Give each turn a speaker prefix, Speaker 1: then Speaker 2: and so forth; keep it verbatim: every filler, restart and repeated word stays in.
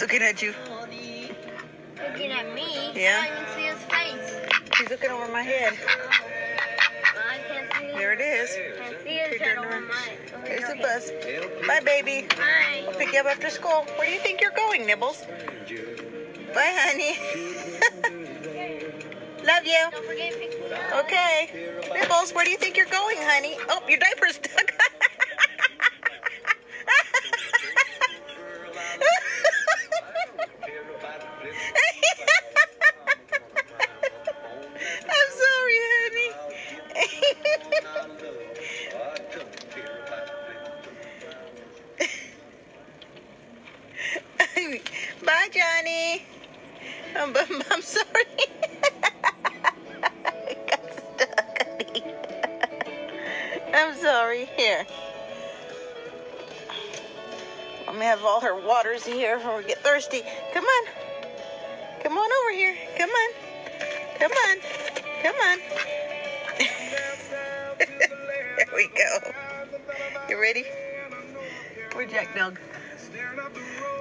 Speaker 1: looking at you?
Speaker 2: Looking at me?
Speaker 1: Yeah.
Speaker 2: I don't even see his face.
Speaker 1: He's looking over my head.
Speaker 2: I can't see his
Speaker 1: There it is.
Speaker 2: I can't see his head over my over
Speaker 1: There's
Speaker 2: your
Speaker 1: the
Speaker 2: head.
Speaker 1: bus. Bye, baby.
Speaker 2: Bye.
Speaker 1: I'll pick you up after school. Where do you think you're going, Nibbles? Bye, honey. Love you.
Speaker 2: Don't forget to pick me up.
Speaker 1: Okay. Nibbles, where do you think you're going, honey? Oh, your diaper's stuck. I'm sorry, honey. Bye, Johnny. I'm, I'm sorry. I got stuck, honey. I'm sorry. Here. Let me have all her waters here before we get thirsty. Come on. Come on over here. Come on. Come on. Come on. There we go. You ready? We're Jack Dog.